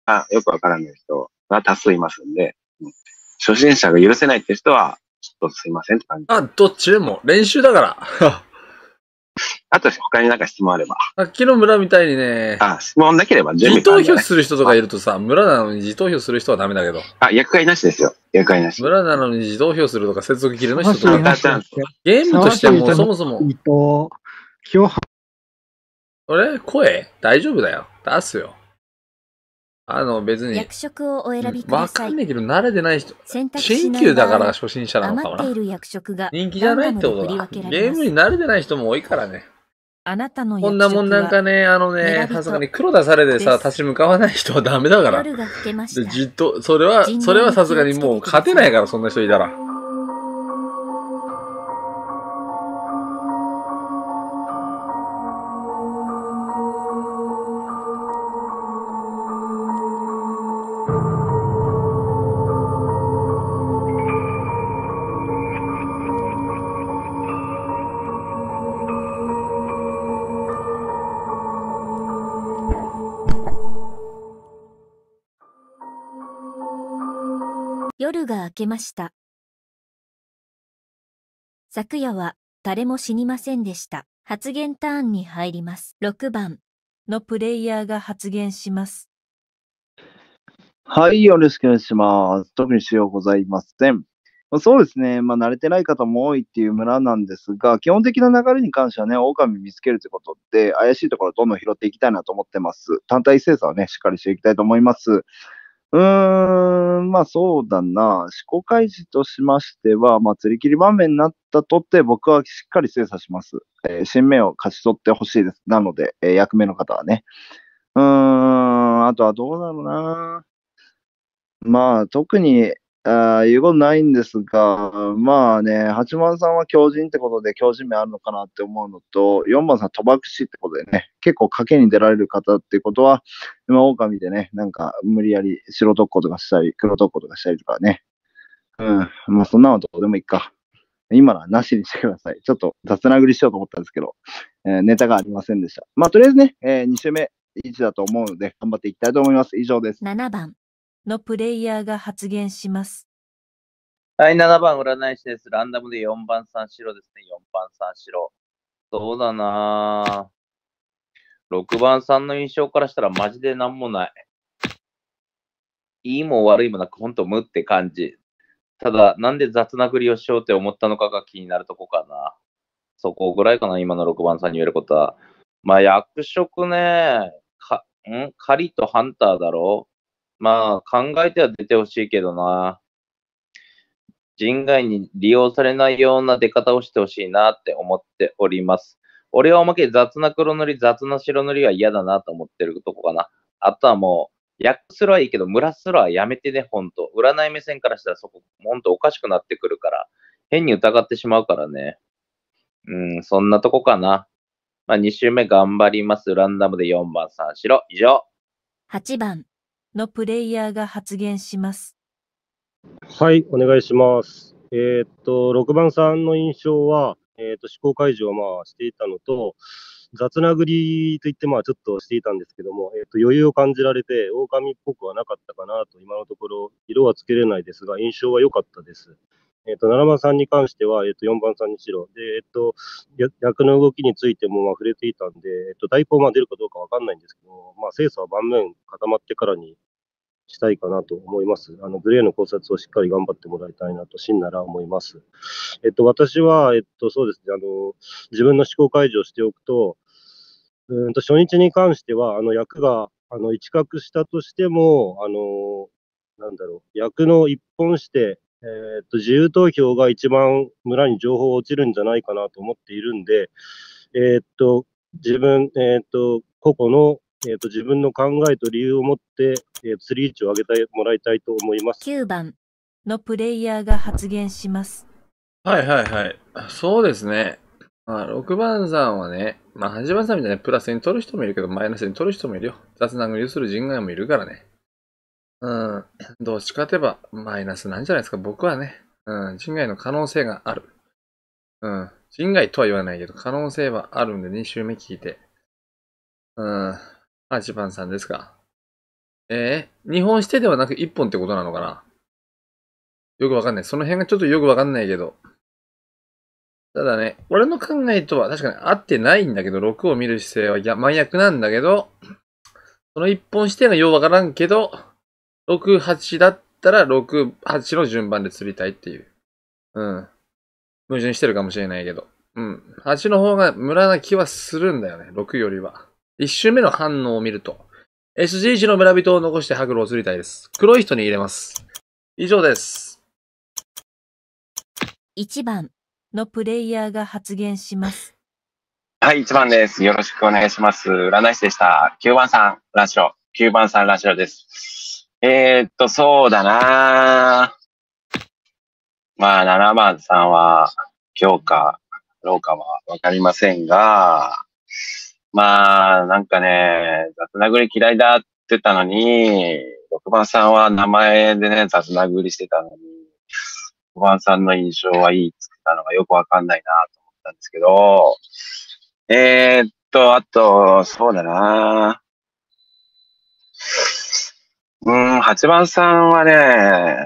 がよくわからない人が多数いますんで、初心者が許せないって人は、ちょっとすいませんって感じ。 あ、どっちでも。練習だから。 あと、他になんか質問あれば。 さっきの村みたいにね、 質問なければ準備自投完了ね。 票する人とかいるとさ、村なのに自投票する人はダメだけど。 役割なしですよ。役割なし。 村なのに自投票するとか、接続切れの人とまか、 たゲームとしてはもうそもそも。声大丈夫だよ。出すよ。別に。 役職をお選びください。 わかんないけど、慣れてない人。 新旧だから初心者なのかな。 余っている役職が人気じゃないってことだ。ゲームに慣れてない人も多いからね。 あなたのこんなもんなんかね、さすがに黒出されてさ、立ち向かわない人はダメだから。 夜が更けました。 じっと、それはさすがにもう勝てないから、そんな人いたら。 夜が明けました。昨夜は誰も死にませんでした。発言ターンに入ります。6番のプレイヤーが発言します。 はい、よろしくお願いします。特にしようございません。そうですね。慣れてない方も多いっていう村なんですが、基本的な流れに関してはね、狼見つけるということで、怪しいところをどんどん拾っていきたいなと思ってます。単体精査をね、しっかりしていきたいと思います。そうだな。思考開示としましては、釣り切り場面になったとって僕はしっかり精査します。新名を勝ち取ってほしいです。なので、役目の方はね。あとはどうだろうな。特に、言うことないんですが、8番さんは強靭ってことで強靭名あるのかなって思うのと、4番さん賭博師ってことでね、結構賭けに出られる方っていうことは、今、狼でね、なんか無理やり白特攻とかしたり、黒特攻とかしたりとかね。そんなのどうでもいいか。今のはなしにしてください。ちょっと雑なぐりしようと思ったんですけど、ネタがありませんでした。とりあえずね、2週目1だと思うので、頑張っていきたいと思います。以上です。 7番のプレイヤーが発言します。 はい、7番占い師です。ランダムで4番3白ですね。4番3白。そうだなぁ。6番3の印象からしたらマジでなんもない。いいも悪いもなくほんと無って感じ。ただ、なんで雑なふりをしようって思ったのかが気になるとこかな。そこぐらいかな、今の6番さんに言えることは。役職ね、狩りとハンターだろ考えては出てほしいけどな。人外に利用されないような出方をしてほしいなって思っております。俺はおまけ雑な黒塗り、雑な白塗りは嫌だなと思ってるとこかな。あとはもう、役すらはいいけど、村すらはやめてね、ほんと。占い目線からしたらそこ、ほんとおかしくなってくるから、変に疑ってしまうからね。そんなとこかな。2周目頑張ります。ランダムで4番3白。以上。 8番のプレイヤーが発言します。 はい、お願いします。6番さんの印象は、思考解除をしていたのと、雑なぐりといってちょっとしていたんですけども、余裕を感じられて、狼っぽくはなかったかなと、今のところ、色はつけれないですが、印象は良かったです。7番さんに関しては、4番さんにしろ。で、役の動きについても触れていたんで、代行出るかどうかわかんないんですけど、精査は盤面固まってからにしたいかなと思います。グレーの考察をしっかり頑張ってもらいたいなと、真なら思います。私は、そうですね、自分の思考解除をしておくと、初日に関しては、役が、一角したとしても、役の一本して、自由投票が一番村に情報落ちるんじゃないかなと思っているんで、自分、個々の、自分の考えと理由を持って、釣り位置を上げてもらいたいと思います。 9番のプレイヤーが発言します。 はいはいはい。そうですね。6番さんはね、8番さんみたいにプラスに取る人もいるけど、マイナスに取る人もいるよ。雑なぐりする人外もいるからね。どっちかといえばマイナスなんじゃないですか、僕はね。人外の可能性がある。人外とは言わないけど、可能性はあるんで、2周目聞いて。8番さんですか。 2本してではなく1本ってことなのかな。よくわかんない。その辺がちょっとよくわかんないけど。ただね、俺の考えとは確かに合ってないんだけど、6を見る姿勢は真逆なんだけど、その1本視点がようわからんけど、6、8だったら6、8の順番で釣りたいっていう。うん。矛盾してるかもしれないけど。うん。8の方が無駄な気はするんだよね。6よりは。1周目の反応を見ると。SG1 の村人を残してハグロを釣りたいです。黒い人に入れます。以上です。 1番のプレイヤーが発言します。 はい、1番です。よろしくお願いします。占い師でした。9番さん、ラシロ。9番さん、ラシロです。そうだなまあ、7番さんは、強化、老化はわかりませんが、まあ、なんかね、雑殴り嫌いだって言ったのに、6番さんは名前でね、雑殴りしてたのに、6番さんの印象はいいって言ったのがよくわかんないなと思ったんですけど、あと、そうだな8番さんはね、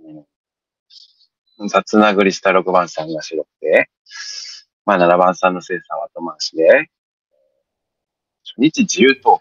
雑殴りした6番さんが白くて、まあ7番さんの生産は後回しで、初日自由投票。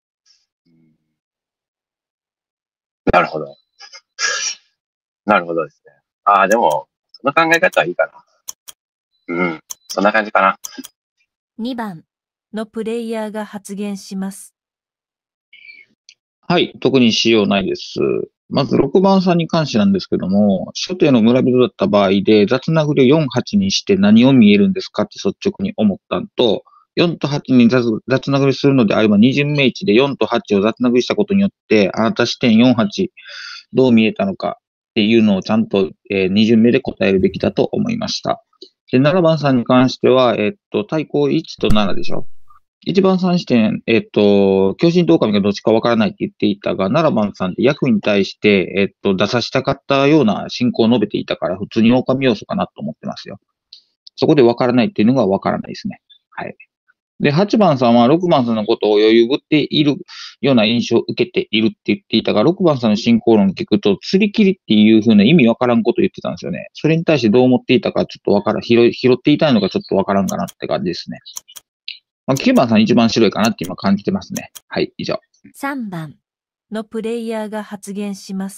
なるほど。なるほどですね。ああ、でも、その考え方はいいかな。うん。そんな感じかな。 2番のプレイヤーが発言します。 はい、特にしようないです。まず6番さんに関してなんですけども、初手の村人だった場合で雑殴りを4、8にして何を見えるんですかって率直に思ったのと、4と8に雑殴りするのであれば、二巡目1で4と8を雑殴りしたことによって、あなた視点4、8、どう見えたのかっていうのをちゃんと、二巡目で答えるべきだと思いました。で、7番さんに関しては、対抗1と7でしょ。1番さん視点、巨人と狼がどっちかわからないって言っていたが、7番さんって役に対して、出させたかったような進行を述べていたから、普通に狼要素かなと思ってますよ。そこでわからないっていうのがわからないですね。はい。で、8番さんは6番さんのことを余裕ぶっているような印象を受けているって言っていたが、6番さんの進行論を聞くと、釣り切りっていう風な意味わからんことを言ってたんですよね。それに対してどう思っていたかちょっとわからん、拾っていたいのかちょっとわからんかなって感じですね。9番さん一番白いかなって今感じてますね。はい、以上。 3番のプレイヤーが発言します。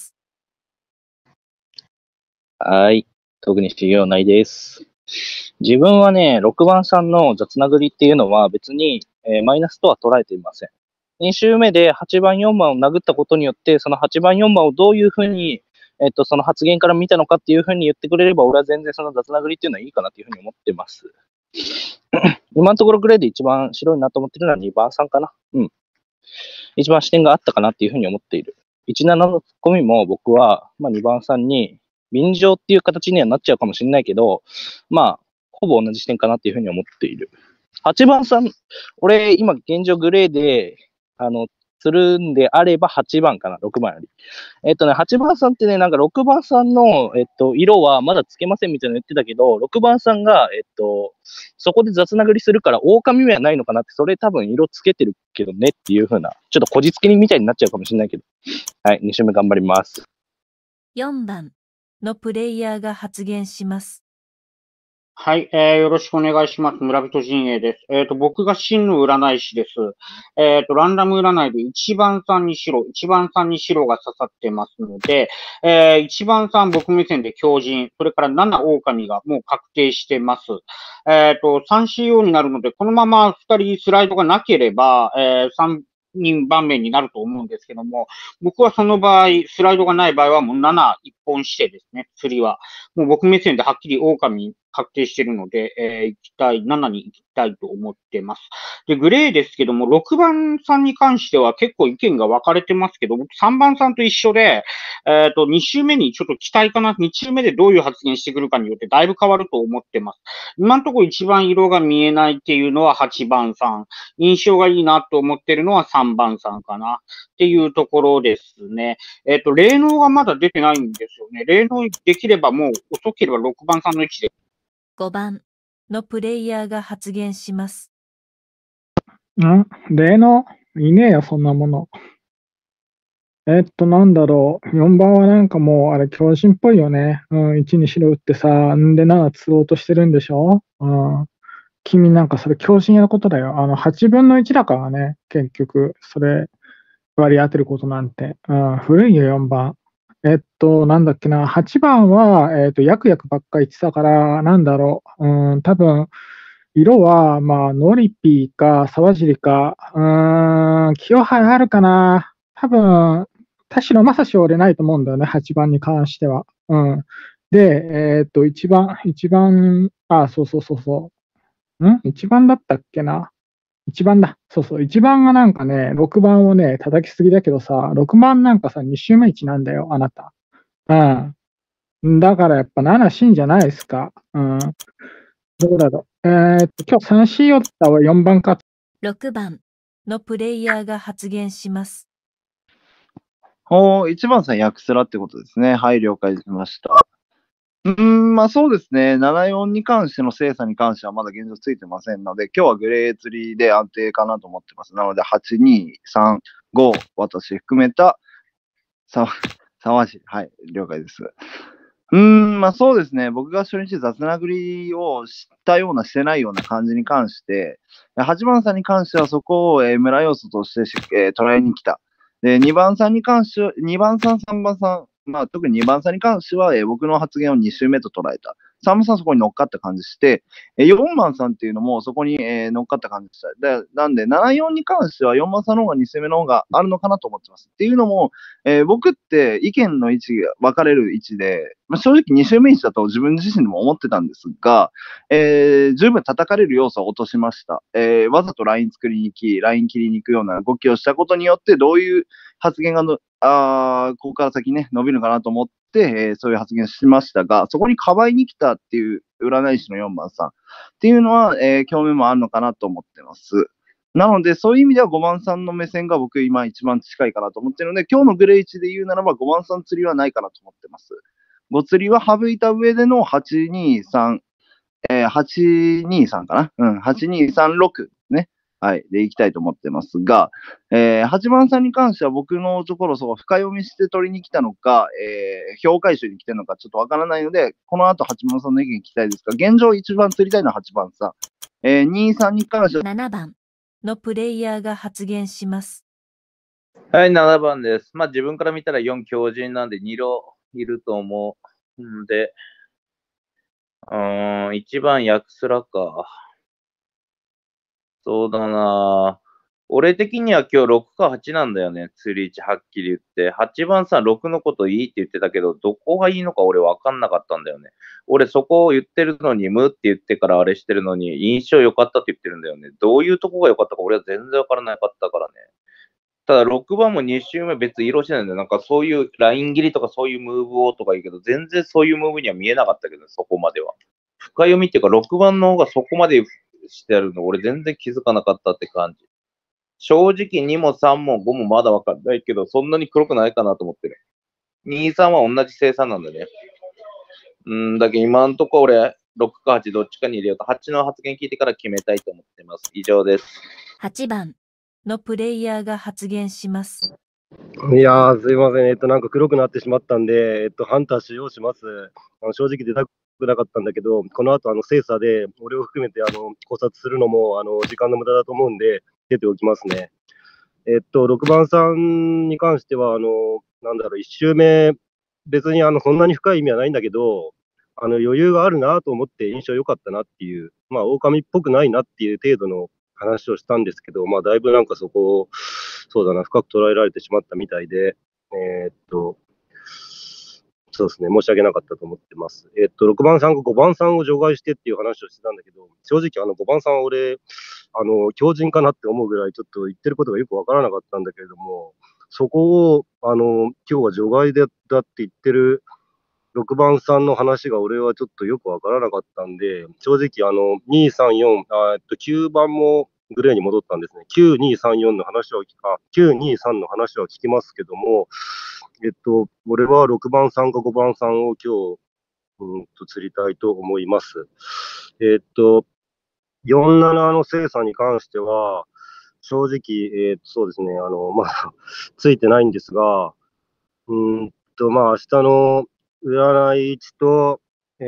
はい。特に修行ないです。自分はね、6番さんの雑殴りっていうのは別に、マイナスとは捉えていません。2周目で8番4番を殴ったことによって、その8番4番をどういうふうに、その発言から見たのかっていうふうに言ってくれれば、俺は全然その雑殴りっていうのはいいかなっていうふうに思ってます。今のところグレーで一番白いなと思ってるのは2番さんかな。うん。一番視点があったかなっていうふうに思っている。17のツッコミも僕は、まあ、2番さんに、便乗っていう形にはなっちゃうかもしれないけど、まあ、ほぼ同じ視点かなっていうふうに思っている。8番さん、俺、今現状グレーで、するんであれば8番かな、6番より。8番さんってね、なんか6番さんの、色はまだつけませんみたいなの言ってたけど、6番さんが、そこで雑殴りするから狼目はないのかなって、それ多分色つけてるけどねっていう風な、ちょっとこじつけにみたいになっちゃうかもしれないけど。はい、2週目頑張ります。 4番のプレイヤーが発言します。 はい、よろしくお願いします。村人陣営です。僕が真の占い師です。ランダム占いで1番さんに白が刺さってますので、1番さん僕目線で強靭、それから7狼がもう確定してます。3CO になるので、このまま2人スライドがなければ、3人盤面になると思うんですけども、僕はその場合、スライドがない場合はもう7一本してですね、釣りは。もう僕目線ではっきり狼確定してるので、7に行きたいと思ってます。で、グレーですけども、6番さんに関しては結構意見が分かれてますけど、僕3番さんと一緒で、2周目にちょっと期待かな。2周目でどういう発言してくるかによってだいぶ変わると思ってます。今のところ一番色が見えないっていうのは8番さん。印象がいいなと思ってるのは3番さんかな。っていうところですね。霊能がまだ出てないんですよね。霊能できればもう遅ければ6番さんの位置で。 5番のプレイヤーが発言します。 霊能いねえよ、そんなもの。 なんだろう。4番はなんかもう、あれ、強靭っぽいよね。うん、1に白打ってさ、んで7釣ろうとしてるんでしょ。うん。君なんかそれ強靭やることだよ。8分の1だからね。結局、それ割り当てることなんて。うん、古いよ、4番。なんだっけな。8番は、ヤクヤクばっか言ってたから、なんだろう。うん、多分、色は、まあ、ノリピーか、沢尻か、清原あるかな。多分、田代正史は俺ないと思うんだよね、8番に関しては。うん。で、1番、あ、そうそうそうそう。1番だったっけな。1番だ。そうそう。1番がなんかね、6番をね、叩きすぎだけどさ、6番なんかさ、2周目1なんだよ、あなた。うん。だからやっぱ7進じゃないですか。うん。どうだろう。今日 3C オッタは4番か。 6番のプレイヤーが発言します。 1番さん、ヤクスラってことですね。はい、了解しました。まあそうですね。74に関しての精査に関してはまだ現状ついてませんので、今日はグレー釣りで安定かなと思ってます。なので、8、2、3、5、私含めた、沢尻、はい、了解です。まあそうですね。僕が初日雑殴りをしたような、してないような感じに関して、8番さんに関してはそこを、村要素として捉えに来た。で、2番さんに関しては、2番さん、3番さん、まあ特に2番さんに関しては、僕の発言を2周目と捉えた。3番さんそこに乗っかった感じして、4番さんっていうのもそこに、乗っかった感じでした。なんで、74に関しては4番さんの方が2周目の方があるのかなと思ってます。っていうのも、僕って意見の位置が分かれる位置で、まあ、正直2周目位置だと自分自身でも思ってたんですが、十分叩かれる要素を落としました。わざとライン作りに行き、ライン切りに行くような動きをしたことによって、どういう発言がここから先ね、伸びるかなと思って、そういう発言しましたが、そこにかばいに来たっていう占い師の4番さんっていうのは、興味もあるのかなと思ってます。なので、そういう意味では5番さんの目線が僕今一番近いかなと思ってるので、今日のグレー1で言うならば5番さん釣りはないかなと思ってます。5釣りは省いた上での823、823かな。8236ね。はい。で、行きたいと思ってますが、8番さんに関しては僕のところ、そう、深読みして取りに来たのか、評回収に来てるのかちょっとわからないので、この後8番さんの意見聞きたいですが、現状一番釣りたいのは8番さん。23に関しては、 7番のプレイヤーが発言します。 はい、7番です。まあ自分から見たら4強靭なんで2路いると思うんで、1番ヤクスラか。そうだな。俺的には今日6か8なんだよね。釣り1はっきり言って。8番さ、6のこといいって言ってたけど、どこがいいのか俺分かんなかったんだよね。俺そこを言ってるのに、無って言ってからあれしてるのに、印象良かったって言ってるんだよね。どういうとこが良かったか俺は全然分からなかったからね。ただ6番も2周目別に色してないんだよ。なんかそういうライン切りとかそういうムーブをとか言うけど、全然そういうムーブには見えなかったけど、そこまでは。深読みっていうか6番の方がそこまでしてあるの俺全然気づかなかったって感じ。正直2も3も5もまだわかんないけど、そんなに黒くないかなと思ってる。2、3は同じ生産なんだね。だけど今のところ俺、6か8どっちかに入れようと、8の発言聞いてから決めたいと思ってます。以上です。 8番のプレイヤーが発言します。 いやー、すいません。なんか黒くなってしまったんで、ハンター使用します。正直出たくなかったんだけど、この後、精査で、俺を含めて、考察するのも、時間の無駄だと思うんで、出ておきますね。6番さんに関しては、なんだろう、1周目、別に、そんなに深い意味はないんだけど、余裕があるなと思って印象良かったなっていう、まあ、狼っぽくないなっていう程度の話をしたんですけど、まあ、だいぶなんかそこを、そうだな、深く捉えられてしまったみたいで、そうですね、申し訳なかったと思ってます。6番さんが5番さんを除外してっていう話をしてたんだけど、正直5番さんは俺、強靭かなって思うぐらいちょっと言ってることがよくわからなかったんだけれども、そこを、今日は除外だって言ってる6番さんの話が俺はちょっとよくわからなかったんで、正直2、3、4、9番もグレーに戻ったんですね。9、2、3、4の話は、9、2、3の話は聞きますけども、俺は6番さんか5番さんを今日、釣りたいと思います。47の精査に関しては、 正直、そうですね、まだついてないんですが、まあ、明日の占い位置と、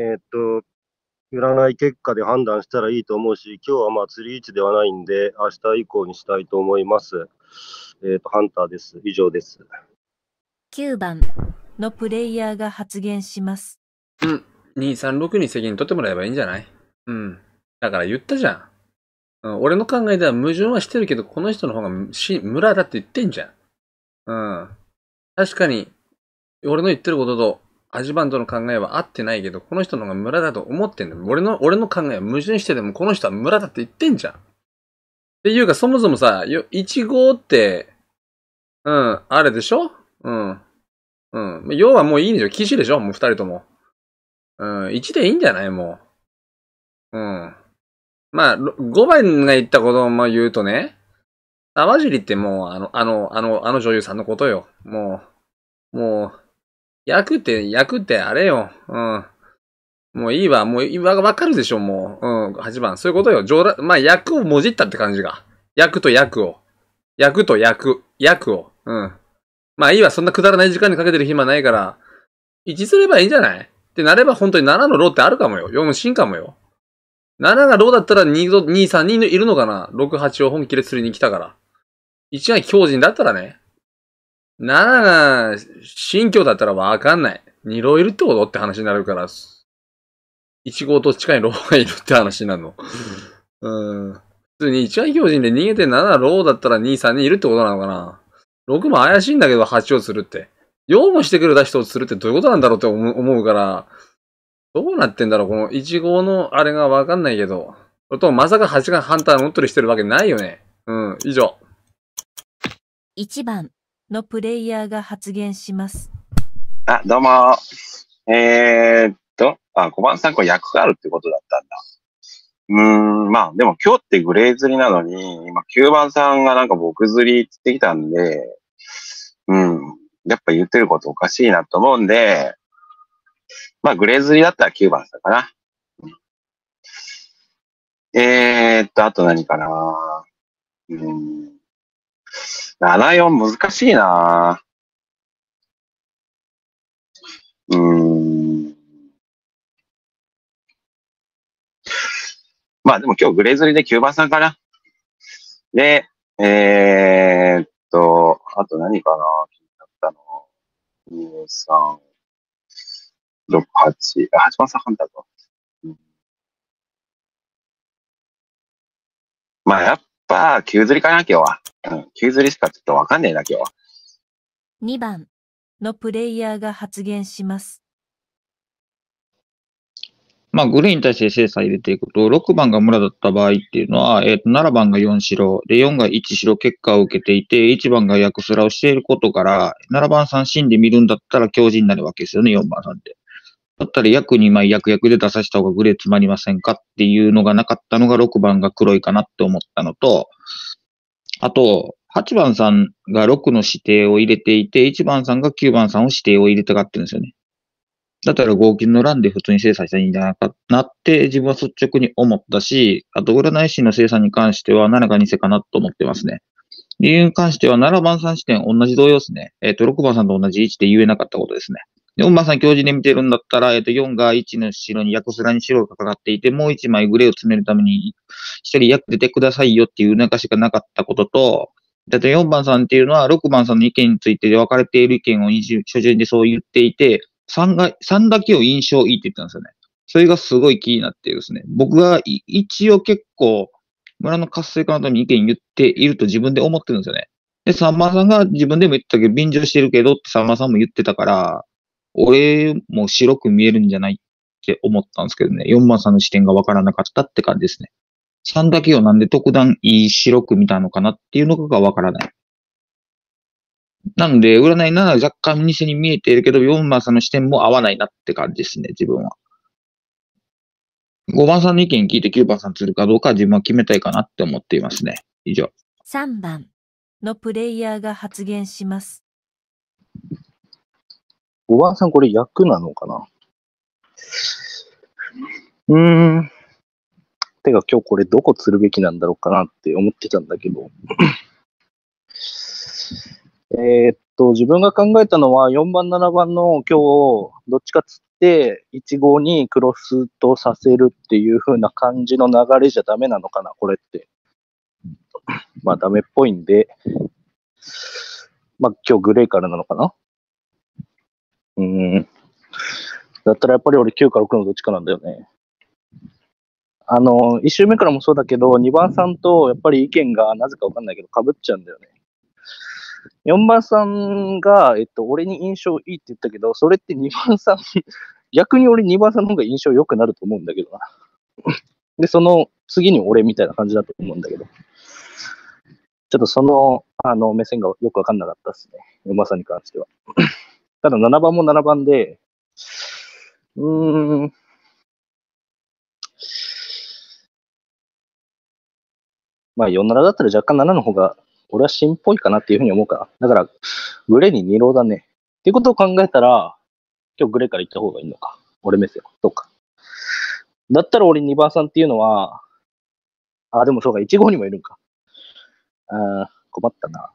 占い結果で判断したらいいと思うし、今日はまあ釣り位置ではないんで、明日以降にしたいと思います。ハンターです。以上です。 9番のプレイヤーが発言します。 236に責任取ってもらえばいいんじゃない？だから言ったじゃん。俺の考えでは矛盾はしてるけど、この人の方が村だって言ってんじゃん。確かに、俺の言ってることと、アジバンとの考えは合ってないけど、この人の方が村だと思ってんだよ。俺の考えは矛盾してても、この人は村だって言ってんじゃん。っていうか、そもそもさ、1号って、あれでしょ？要はもういいんでしょ？騎士でしょ？もう2人とも。1でいいんじゃない？もう。まあ、5番が言ったことを言うとね、沢尻ってもう、あの女優さんのことよ。もう、役ってあれよ。もういいわ。もうわかるでしょ、もう。8番。そういうことよ。まあ、役をもじったって感じが。役と役を。まあいいわ。そんなくだらない時間にかけてる暇ないから、1すればいいんじゃないってなれば本当に7のローってあるかもよ。4進かもよ。7がローだったら2、3人いるのかな？ 6、8を本気で釣りに来たから。1が強靭だったらね。7が新教だったらわかんない。2ローいるってことって話になるから。1号と近いローがいるって話になるの。普通に1が強靭で逃げて7ローだったら2、3人いるってことなのかな？ 6 も怪しいんだけど8を釣るって。4もしてくれた人を釣るってどういうことなんだろうって思うから、どうなってんだろうこの1号のあれがわかんないけど。それともまさか8がハンター乗ったりしてるわけないよね。以上。 1番のプレイヤーが発言します。 どうも。5番さんこれ役があるってことだったんだ。まあ、でも今日ってグレー釣りなのに、今9番さんがなんか僕釣りって言ってきたんで、やっぱ言ってることおかしいなと思うんで、まあグレー釣りだったら9番さんかな。あと何かな。74難しいな。まあでも今日グレー釣りで9番さんかな。で、あと何かな気になったの。2、3、6、8、8番さんハンターと。まあやっぱ9釣りかな今日は。9釣りしかちょっとわかんねえな今日は。 2番のプレイヤーが発言します。 まあ、グレーに対して精査入れていくと、6番が村だった場合っていうのは、7番が4白、で、4が1白結果を受けていて、1番が役すらをしていることから、7番さん死んで見るんだったら強靭になるわけですよね、4番さんって。だったら役2枚役で出させた方がグレー詰まりませんかっていうのがなかったのが6番が黒いかなって思ったのと、あと、8番さんが6の指定を入れていて、1番さんが9番さんを指定を入れたがってるんですよね。だったら合金の欄で普通に精査したらいいんじゃないかなって自分は率直に思ったし、あと占い師の精査に関しては7が偽かなと思ってますね。理由に関しては7番さん視点同じ同様ですね。6番さんと同じ位置で言えなかったことですね。4番さん教授で見てるんだったら、4が1の白に役すらに白がかかっていて、もう1枚グレーを詰めるために1人役出てくださいよっていう促しがなかったことと、だって4番さんっていうのは6番さんの意見について分かれている意見を初旬でそう言っていて、3だけを印象いいって言ったんですよね。それがすごい気になってですね。僕が一応結構村の活性化などに意見言っていると自分で思ってるんですよね。で、さんまさんが自分でも言ってたけど、便乗してるけどってさんまさんも言ってたから、俺も白く見えるんじゃないって思ったんですけどね。4番さんの視点がわからなかったって感じですね。3だけをなんで特段いい白く見たのかなっていうのがわからない。なので、占いなら若干偽に見えているけど、4番さんの視点も合わないなって感じですね、自分は。5番さんの意見聞いて9番さん釣るかどうか自分は決めたいかなって思っていますね。以上。 3番のプレイヤーが発言します。 5番さんこれ役なのかなてか今日これどこ釣るべきなんだろうかなって思ってたんだけど。自分が考えたのは4番、7番の今日、どっちか釣って、1号にクロスとさせるっていう風な感じの流れじゃダメなのかな、これって。まあダメっぽいんで、まあ今日グレーからなのかな。だったらやっぱり俺9か6のどっちかなんだよね。1周目からもそうだけど、2番さんとやっぱり意見がなぜかわかんないけど被っちゃうんだよね。4番さんが、俺に印象いいって言ったけど、それって2番さん、逆に俺2番さんの方が印象良くなると思うんだけどな。で、その次に俺みたいな感じだと思うんだけど。ちょっとその、目線がよくわかんなかったですね。4番さんに関しては。ただ7番も7番で、まあ47だったら若干7の方が、俺は芯っぽいかなっていうふうに思うかな。だから、グレーに2ローだね。っていうことを考えたら、今日グレーから行った方がいいのか。俺目線。そうか。だったら俺2番さんっていうのは、でもそうか、1号にもいるんか。困ったな。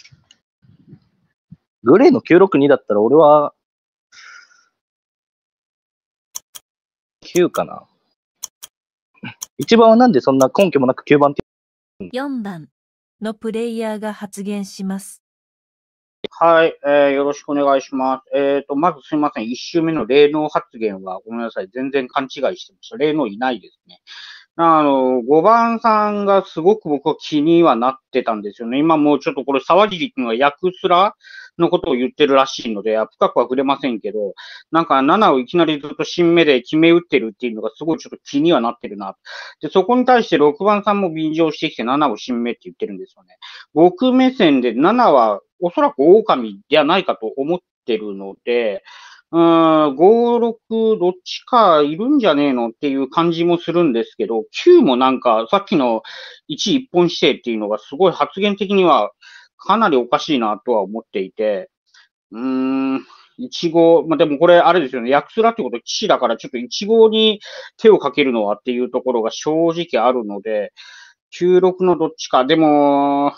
グレーの962だったら俺は、9かな。1番はなんでそんな根拠もなく9番って 4番のプレイヤーが発言します。 はい、よろしくお願いします。まずすみません。1周目の霊能発言はごめんなさい。全然勘違いしてました。霊能いないですね。5番さんがすごく僕は気にはなってたんですよね。今もうちょっとこれ沢尻君が役すらのことを言ってるらしいので、深くは触れませんけど、なんか7をいきなりずっと新目で決め打ってるっていうのがすごいちょっと気にはなってるな。で、そこに対して6番さんも便乗してきて7を新目って言ってるんですよね。僕目線で7はおそらく狼ではないかと思ってるので、5、6どっちかいるんじゃねえのっていう感じもするんですけど、9もなんかさっきの1一本指定っていうのがすごい発言的にはかなりおかしいなとは思っていて、1号、まあ、でもこれあれですよね、役すらってこと騎士だからちょっと1号に手をかけるのはっていうところが正直あるので、9、6のどっちか、でも、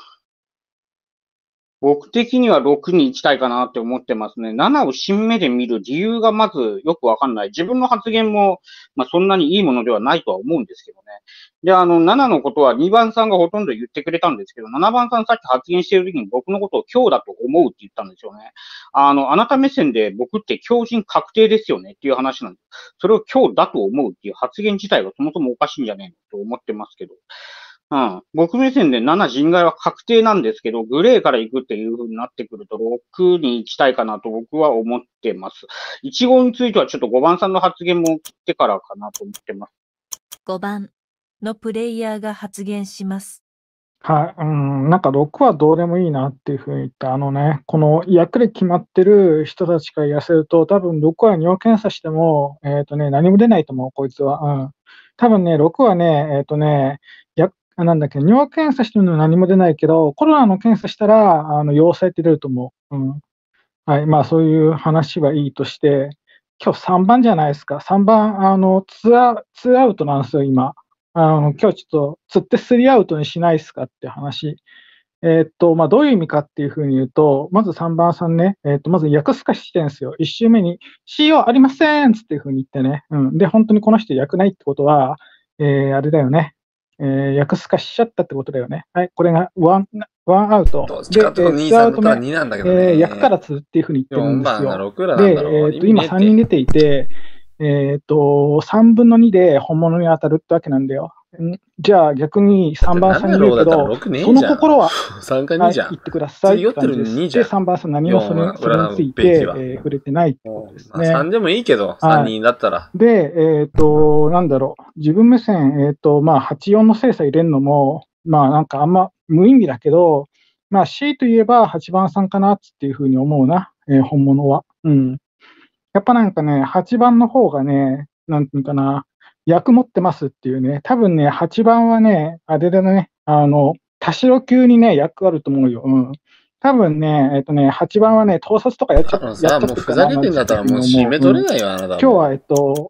僕的には6に行きたいかなって思ってますね。7を新目で見る理由がまずよくわかんない。自分の発言も、まあ、そんなにいいものではないとは思うんですけどね。で、7のことは2番さんがほとんど言ってくれたんですけど、7番さんさっき発言してる時に僕のことを強だと思うって言ったんですよね。あなた目線で僕って強靭確定ですよねっていう話なんです。それを強だと思うっていう発言自体がそもそもおかしいんじゃねえのと思ってますけど。僕目線で7人外は確定なんですけど、グレーから行くっていう風になってくると、6に行きたいかなと僕は思ってます。1号についてはちょっと5番さんの発言も切ってからかなと思ってます。 5番のプレイヤーが発言します。 はい、なんか6はどうでもいいなっていうふうに言った、この役で決まってる人たちから言わせると、多分6は尿検査しても、何も出ないと思う、こいつは。多分ね、6はね、なんだっけ、尿検査してるのは何も出ないけど、コロナの検査したら、陽性って出ると思う。はい、まあそういう話はいいとして、今日3番じゃないですか。3番、2アウトなんですよ、今。今日ちょっと釣って3アウトにしないですかって話。まあどういう意味かっていうふうに言うと、まず3番さんね、まず訳すかしてるんですよ。1周目に、CO ありませんっていうふうに言ってね。で、本当にこの人訳ないってことは、あれだよね。訳すかしちゃったってことだよね。はい、これがワンアウト。 どっちかというと2、3とは2なんだけどね。 訳から釣っていうふうに言ってるんです 4番がよ。 6なんだろう。 で、今3人出ていて、3分の2で本物に当たるってわけなんだよ。じゃあ逆に3番さんに言うけど、その心は、 3か2じゃん。 言ってくださいって感じです。で、3番さん何もそれについて、触れてないってことですね。 3でもいいけど、3人だったら。 で、なんだろう、自分目線、まあ、84の精査入れるのも、まあ、なんかあんま無意味だけど、まあ、C といえば8番さんかなっていうふうに思うな、本物は。やっぱなんかね、8番の方がね、なんていうかな、役持ってますっていうね、多分ね、8番はね、あれだね、田代級にね、役あると思うよ。多分ね、8番はね、盗撮とかやっちゃってもうふざけてんだったらもう締め取れないよ、あなた。 今日は、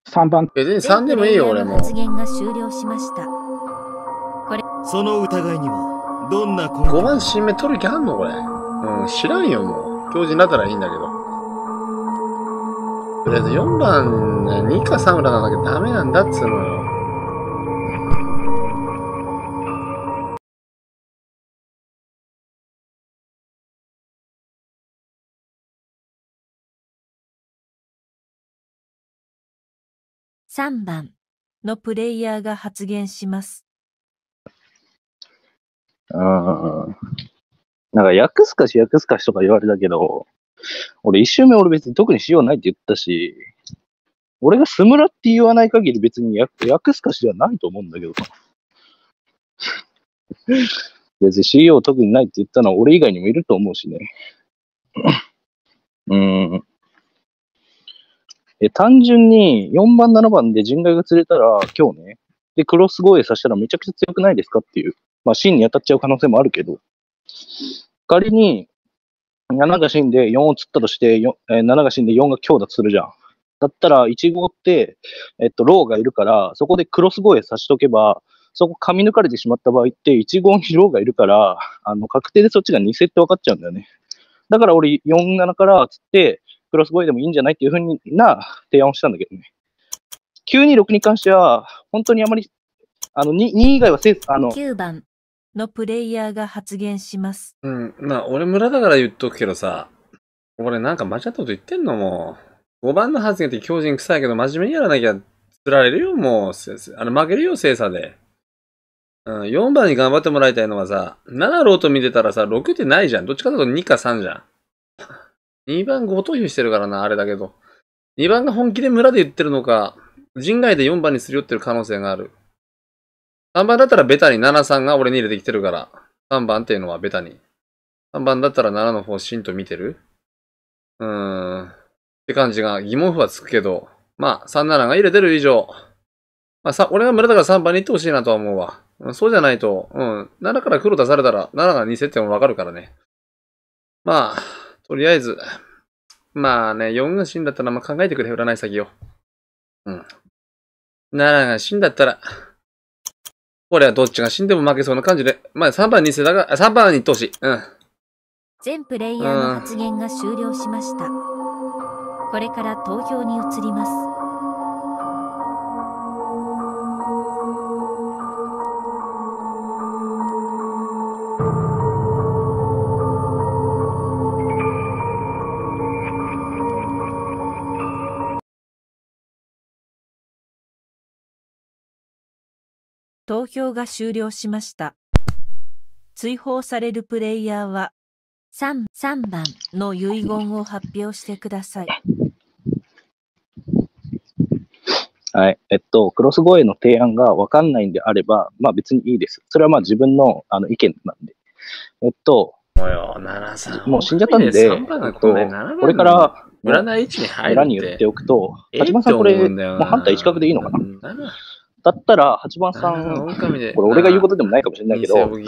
3番。 別に3でもいいよ、俺も。 発言が終了しました。 その疑いにはどんな 5番新名取る気あんのこれ。知らんよ、もう。強靭だったらいいんだけど。とりあえず4番、ね、2か3裏なんだけどダメなんだっつうのよ。 3番のプレイヤーが発言します。 なんか、訳すかしとか言われたけど、俺一周目俺別に特にしようないって言ったし、俺がスムラって言わない限り別に訳すかしではないと思うんだけど別に CO 特にないって言ったのは俺以外にもいると思うしね。単純に4番、7番で人外が釣れたら今日ね、で、クロス護衛させたらめちゃくちゃ強くないですかっていう、まあ芯に当たっちゃう可能性もあるけど、仮に7が死んで4を釣ったとして、7が死んで4が強だとするじゃん。だったら1号って、ローがいるから、そこでクロス護衛さしとけば、そこ噛み抜かれてしまった場合って、1号にローがいるから、確定でそっちが2世って分かっちゃうんだよね。だから俺4、7から釣って、クロス護衛でもいいんじゃないっていう風な提案をしたんだけどね。9、2、6に関しては、本当にあまり、2以外は 9番のプレイヤーが発言します。 まあ、俺村だから言っとくけどさ、俺なんか間違ったこと言ってんのもう。5番の発言って強靭臭いけど、真面目にやらなきゃ釣られるよ、もう。負けるよ、精査で。4番に頑張ってもらいたいのはさ、7ローと見てたらさ、6ってないじゃん。どっちかというと2か3じゃん。2番5投票してるからな、あれだけど。2番が本気で村で言ってるのか、人外で4番にすり寄ってる可能性がある。3番だったらベタに7、3が俺に入れてきてるから。3番っていうのはベタに。3番だったら7の方シンと見てるって感じが疑問符はつくけど。まあ、3、7が入れてる以上。まあ、俺が村だから3番に行ってほしいなとは思うわ。そうじゃないと、7から黒出されたら、7が2設定もわかるからね。まあ、とりあえず。まあね、4が死んだったら、まあ考えてくれ、占い先を。7が死んだったら、これはどっちが死んでも負けそうな感じで。まあ3番に世だが、3番に行ってほしい。 全プレイヤーの発言が終了しました。これから投票に移ります。投票が終了しました。追放されるプレイヤーは3番の遺言を発表してください。 はい。クロス護衛の提案が分かんないんであれば、まあ別にいいです。それはまあ自分の意見なんで。もう死んじゃったんで、これから占い位置に入る裏に言っておくと、8番さんこれ、もう反対一角でいいのかな。だったら、8番さん、これ俺が言うことでもないかもしれないけど、偶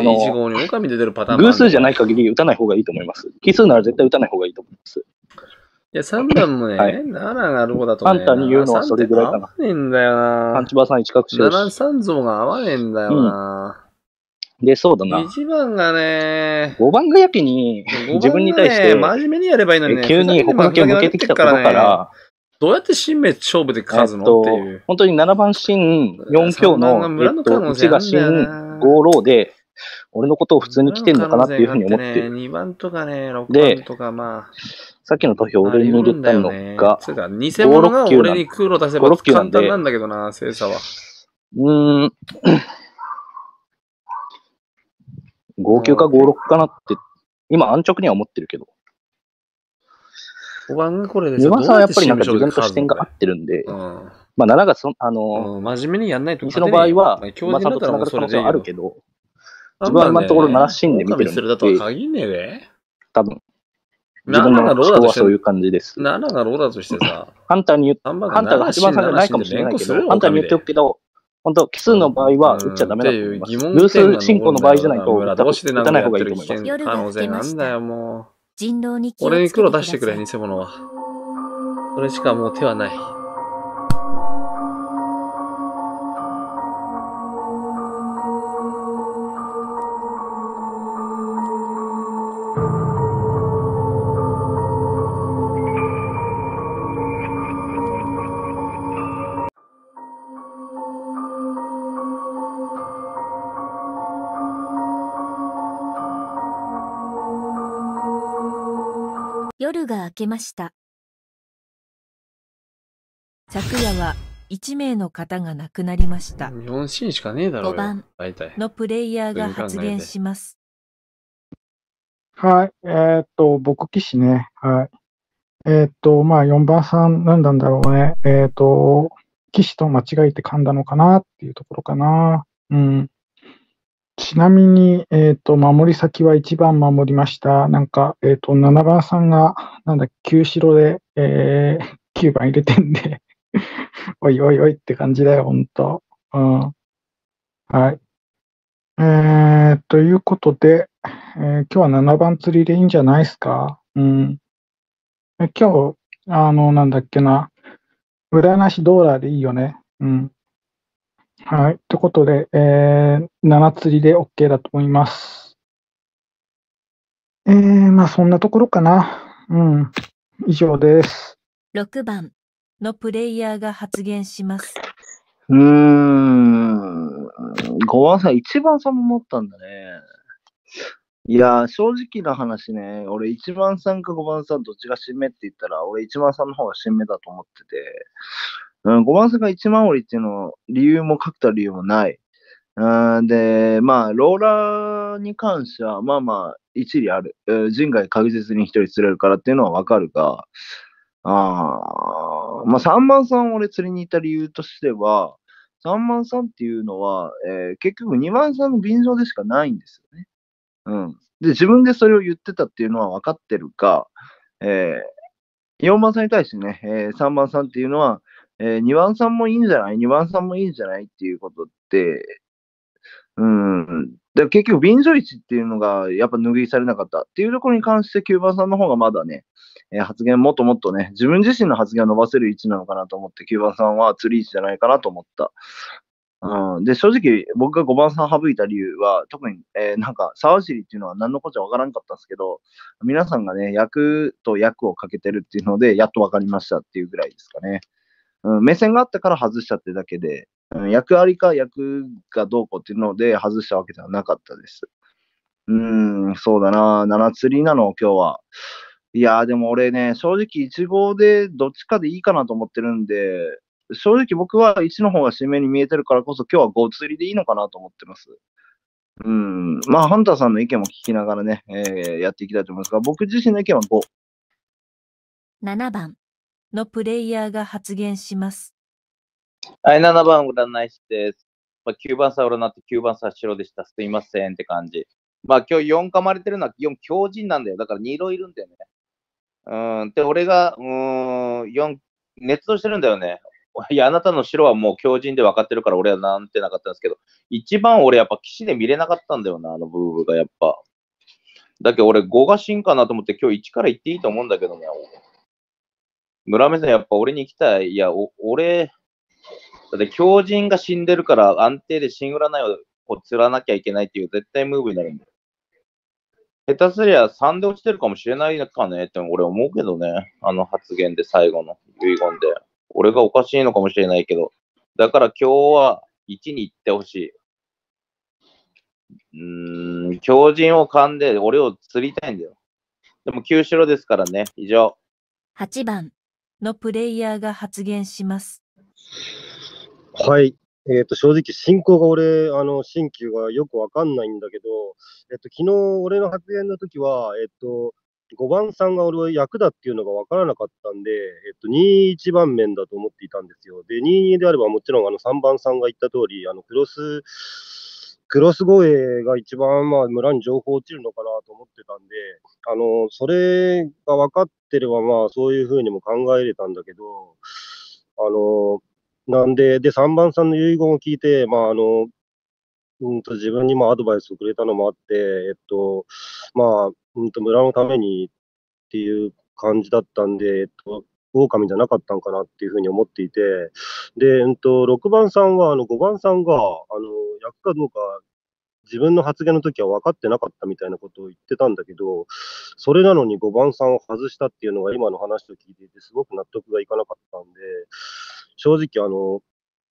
数じゃない限り打たない方がいいと思います。奇数なら絶対打たない方がいいと思います。 いや、3番もね、7がローだとね。 あんたに言うのはそれぐらいかな。 合わねえんだよな。 8番さん一角しようし。 7、3像が合わねえんだよな。 で、そうだな。 1番がね、 5番がやけに、自分に対して、 真面目にやればいいのにね、 急に他の手を向けてきたことから、 どうやって新名勝負で数のっていう。 本当に7番新4強の、1が新5ローで、俺のことを普通に来てんのかなっていうふうに思ってる。 2番とかね、6番とかまあ。 さっきの投票俺に入れたのが、 偽物が俺に空路出せば簡単なんだけどな、精査は。 59か56かなって、今安直には思ってるけど。 5番がこれで 2番さんはやっぱりなんか自分と視点が合ってるんで、まあ7が真面目にやんないと偽の場合は、まあちゃんと繋がる可能性はあるけど、自分は今のところ7シーンで見てるんで、多分、自分の思考はそういう感じです。 7がローだとしてさ、 ハンターが8番さんじゃないかもしれないけど、ハンターに言っておくけど、本当奇数の場合は打っちゃダメだと思います。偶数進行の場合じゃないと打たない方がいいと思います。 夜が更けました。人狼に気をつけてください。 俺に黒出してくれ、偽物は。それしかもう手はない。 夜が明けました。昨夜は1名の方が亡くなりました。 4シーンしかねえだろう 5 よ。 番大体。 のプレイヤーが発言します。 はい。僕騎士ね。はい。まあ、4番さん、なんなんだろうね。騎士と間違えて噛んだのかなっていうところかな。うん。ちなみに、守り先は1番守りました。なんか、7番さんが、なんだ、9白で、9番入れてんで、おいおいおいって感じだよ、ほんと。うん。はい。ということで、今日は7番釣りでいいんじゃないですか。うん。今日、なんだっけな、占い師ドーラーでいいよね。うん。はい。ということで、7釣りで OK だと思います。まあそんなところかな。うん。以上です。 6番のプレイヤーが発言します。 5番さん、1番さんも持ったんだね。いやー、正直な話ね、俺1番さんか5番さんどっちが新芽って言ったら、俺1番さんの方が新芽だと思ってて、5番さんが1番折りっていうの、理由も書くた理由もない。で、まあ、ローラーに関しては、まあまあ、一理ある。人外確実に一人釣れるからっていうのはわかるが、まあ、3番さん俺釣りに行った理由としては、3番さんっていうのは、結局2番さんの便乗でしかないんですよね。うん。で、自分でそれを言ってたっていうのは分かってるが、4番さんに対してね、3番さんっていうのは、2番さんもいいんじゃない ?2 番さんもいいんじゃないっていうことで、で結局、便乗位置っていうのがやっぱ拭いされなかったっていうところに関して9番さんの方がまだね、発言もっともっとね、自分自身の発言を伸ばせる位置なのかなと思って、9番さんは釣り位置じゃないかなと思った。で、正直、僕が5番さん省いた理由は、特に、なんか、沢尻っていうのは何のこっちゃわからんかったんですけど、皆さんがね、役と役をかけてるっていうので、やっとわかりましたっていうぐらいですかね。目線があったから外したってだけで、役ありか役がどうこうっていうので外したわけではなかったです。そうだな、7釣りなの、今日は。いやー、でも俺ね、正直1号でどっちかでいいかなと思ってるんで、正直僕は1の方が新芽に見えてるからこそ今日は5釣りでいいのかなと思ってます。まあ、ハンターさんの意見も聞きながらね、やっていきたいと思いますが、僕自身の意見は5。 7番のプレイヤーが発言します。 はい、7番占い師です。まあ、9番差占って9番差白でした。すいませんって感じ。まあ今日4噛まれてるのは4強靭なんだよ。だから2色いるんだよね。で、俺が、4、熱動してるんだよね。いや、あなたの白はもう強靭で分かってるから俺はなんてなかったんですけど、一番俺やっぱ騎士で見れなかったんだよな、あのブーブーがやっぱ。だけど俺5が真かなと思って今日1から言っていいと思うんだけどね。村目さんやっぱ俺に行きたい。いや、俺、だって強靭が死んでるから安定で新占いを釣らなきゃいけないっていう絶対ムーブになるんだよ。下手すりゃ3で落ちてるかもしれないかねって俺思うけどね。あの発言で最後の遺言で。俺がおかしいのかもしれないけど。だから今日は1に行ってほしい。強靭を噛んで俺を釣りたいんだよ。でも9白ですからね。以上。 8番のプレイヤーが発言します。 はい。正直、進行が俺、新旧がよくわかんないんだけど、昨日、俺の発言の時は、5番さんが俺は役だっていうのがわからなかったんで、2-1番面だと思っていたんですよ。で、2-2であればもちろん、3番さんが言った通り、クロス護衛が一番、まあ、村に情報落ちるのかなと思ってたんで、それが分かってれば、まあ、そういうふうにも考えれたんだけど、なんで、3番さんの遺言を聞いて、まあ、自分にもアドバイスをくれたのもあって、まあ、村のためにっていう感じだったんで、狼じゃなかったんかなっていうふうに思っていて、で、6番さんは、5番さんが、役かどうか、自分の発言の時は分かってなかったみたいなことを言ってたんだけど、それなのに5番さんを外したっていうのが今の話を聞いていて、すごく納得がいかなかったんで、正直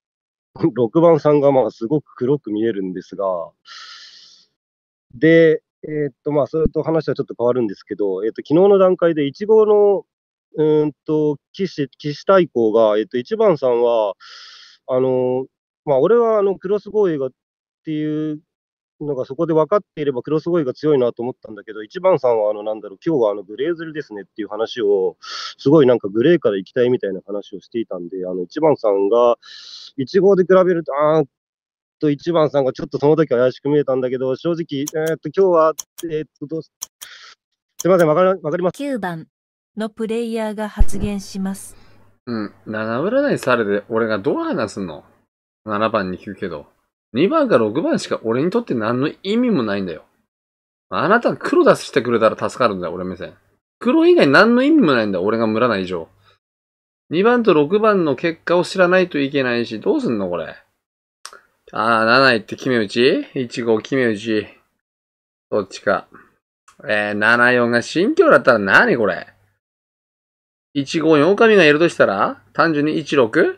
6番さんがまあすごく黒く見えるんですが、で、 まあ、それと話はちょっと変わるんですけど、昨日の段階で1号の、騎士対抗が、1番さんは、まあ、俺はクロスゴーイがっていうのがそこで分かっていればクロスゴーイが強いなと思ったんだけど、1番さんはなんだろう、今日はグレーズルですねっていう話を、すごいなんかグレーから行きたいみたいな話をしていたんで、1番さんが1号で比べると、1番さんがちょっとその時は怪しく見えたんだけど、正直、今日は、すいません、わかります。 9番のプレイヤーが発言します。 7占いされて俺がどう話すの ?7 番に聞くけど。2番か6番しか俺にとって何の意味もないんだよ。あなたが黒出してくれたら助かるんだよ、俺目線。黒以外何の意味もないんだよ、俺が村ない以上。2番と6番の結果を知らないといけないし、どうすんのこれ。7位って決め打ち ?1 号決め打ち。どっちか。7、4が新境だったら何これ。1、5、4神がいるとしたら単純に1、6?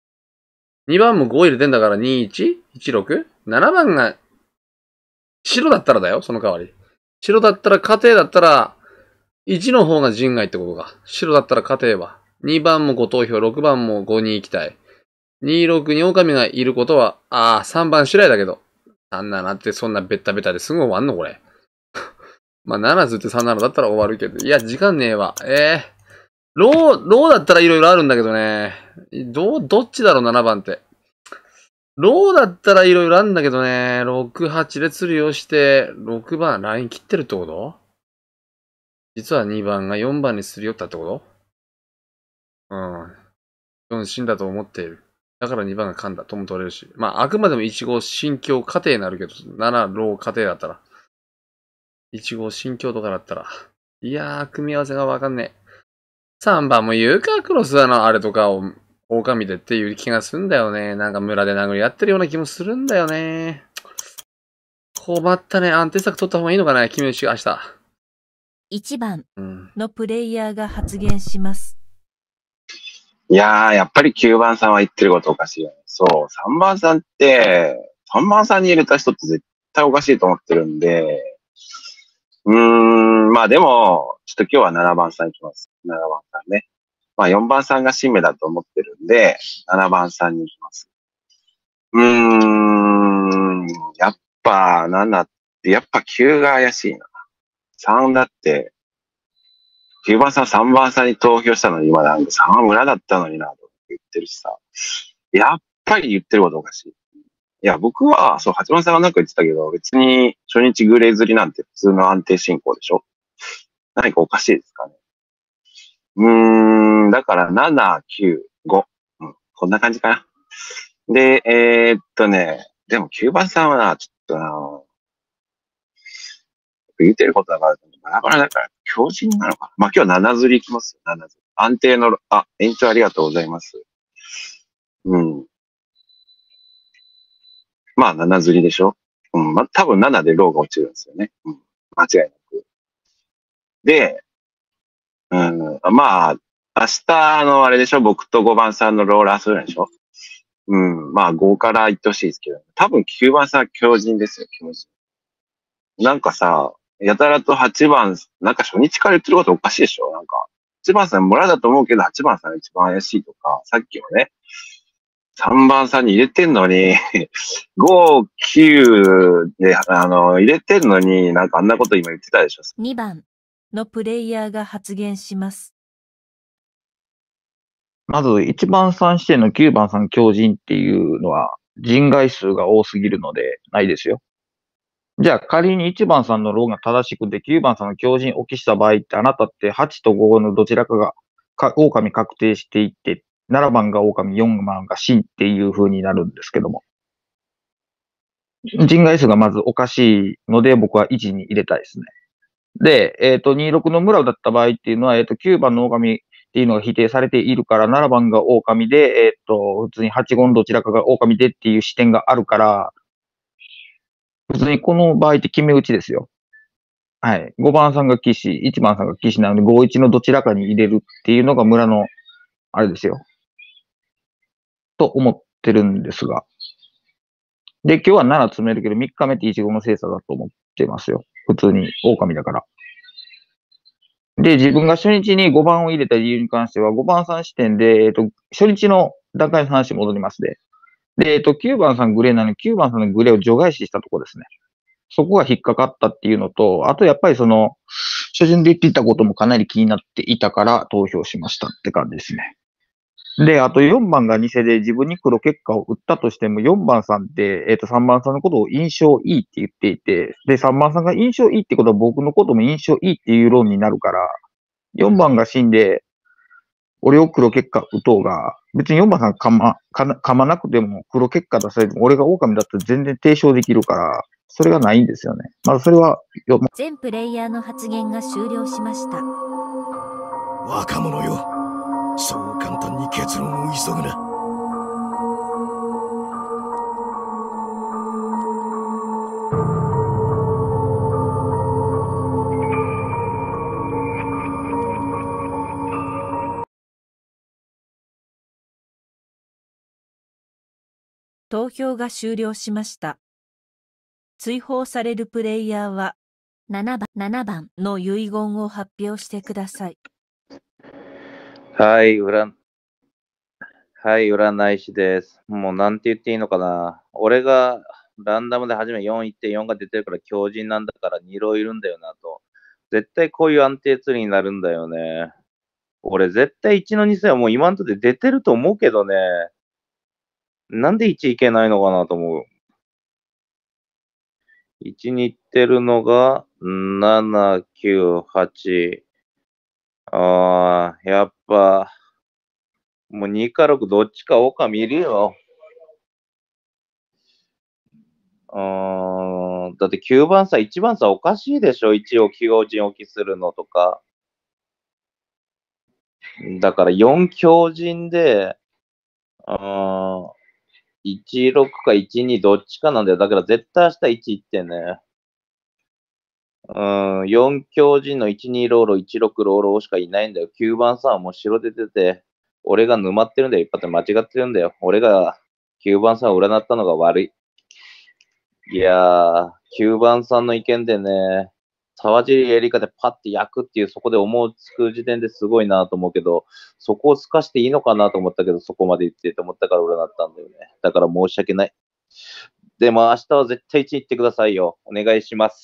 2番も5入れてんだから2、1、1、6? 7番が白だったらだよ、その代わり。白だったら家庭だったら1の方が人外ってことか。白だったら家庭は。2番も5投票、6番も5に行きたい。2、6に狼がいることは、3番白いだけど。3、7ってそんなベッタベタですぐ終わんのこれ。まあ、7ずって3、7だったら終わるけど。いや、時間ねえわ。ローだったらいろいろあるんだけどね。どっちだろう、7番って。ローだったらいろいろあるんだけどね。6、8で釣りをして、6番ライン切ってるってこと実は2番が4番にすり寄ったってこと4死んだと思っている。だから2番が噛んだとも取れるし。まあ、あくまでも1号心境過程になるけど、7、ロー過程だったら。1号心境とかだったら。いやー、組み合わせがわかんねえ。3番も言うか、クロスあれとかを、狼でっていう気がするんだよね。なんか村で殴り合ってるような気もするんだよね。困ったね。安定策取った方がいいのかな、君の明日。 1番のプレイヤーが発言します。 いやー、やっぱり9番さんは言ってることおかしいよね。そう、3番さんって、3番さんに入れた人って絶対おかしいと思ってるんで、まあでも、ちょっと今日は7番さんいきます。7番さんね。まあ4番さんが新芽だと思ってるんで、7番さんに行きます。やっぱ7って、やっぱ9が怪しいな。3だって、9番さん3番さんに投票したのに今なんか3は村だったのになと言ってるしさ。やっぱり言ってることおかしい。いや、僕は、そう、8番さんがなんか言ってたけど、別に初日グレー釣りなんて普通の安定進行でしょ。何かおかしいですかね。だから7、9、5。こんな感じかな。で、でも9番さんはな、ちょっとな、言ってることだから、バラバラだから、強靭なのかな。まあ、今日7釣りいきますよ、7釣り。安定の、延長ありがとうございます。まあ、7釣りでしょ。まあ、多分7でローが落ちるんですよね。間違いなく。で、まあ、明日のあれでしょ、僕と5番さんのローラーするんでしょ。まあ5から行ってほしいですけど、多分9番さん強靭ですよ、強靭。なんかさ、やたらと8番、なんか初日から言ってることおかしいでしょ。なんか、8番さん村だと思うけど、8番さんが一番怪しいとか、さっきはね、3番さんに入れてんのに、5、9で、入れてんのに、なんかあんなこと今言ってたでしょ。 2番のプレイヤーが発言します。 まず、1番さん指定の9番さん強靭っていうのは、人外数が多すぎるので、ないですよ。じゃあ、仮に1番さんのローが正しくて、9番さんの強靭を起きした場合って、あなたって8と5のどちらかが、狼確定していって、7番が狼、4番が真っていう風になるんですけども。人外数がまずおかしいので、僕は1に入れたいですね。で、26の村だった場合っていうのは、9番の狼っていうのが否定されているから、7番が狼で、普通に8、5のどちらかが狼でっていう視点があるから、普通にこの場合って決め打ちですよ。はい。5番さんが騎士、1番さんが騎士なので、5、1のどちらかに入れるっていうのが村の、あれですよ。と思ってるんですが。で、今日は7詰めるけど、3日目って1、5の精査だと思ってますよ。 普通に狼だから。で、自分が初日に5番を入れた理由に関しては、5番さん視点で、初日の段階の話に戻りますで。で、9番さんグレーなのに、9番さんのグレーを除外視したところですね。そこが引っかかったっていうのと、あとやっぱりその、初旬で言っていたこともかなり気になっていたから投票しましたって感じですね。で、あと4番が偽で自分に黒結果を打ったとしても、4番さんって、3番さんのことを印象いいって言っていて、で、3番さんが印象いいってことは僕のことも印象いいっていう論になるから、4番が死んで、俺を黒結果打とうが、別に4番さん噛まなくても黒結果出されても、俺が狼だったら全然提唱できるから、それがないんですよね。まあ、それは、 全プレイヤーの発言が終了しました。 若者よ。そう簡単に結論を急ぐな。 投票が終了しました。追放されるプレイヤーは7番の遺言を発表してください。 はい、占い師です。もうなんて言っていいのかな。俺がランダムで初め4.4が出てるから強靭なんだから2浪いるんだよなと。絶対こういう安定釣りになるんだよね。俺絶対1の2世はもう今んとこで出てると思うけどね。なんで1いけないのかなと思う。1に行ってるのが7、9、8。やっぱ、もう2か6どっちか狼いるよ。だって9番さ、1番さおかしいでしょ。一応強靭置きするのとか。だから4強靭で、16か12どっちかなんだよ。だから絶対明日1いってね。4強靭の12ローロ、16ローロしかいないんだよ。9番さんはもう白出てて、俺が沼ってるんだよ。一発間違ってるんだよ。俺が9番さんを占ったのが悪い。いやー、9番さんの意見でね、沢尻エリカでパッて焼くっていう、そこで思いつく時点ですごいなと思うけど、そこを透かしていいのかなと思ったけど、そこまで言ってと思ったから占ったんだよね。だから申し訳ない。でも明日は絶対1行ってくださいよ。お願いします。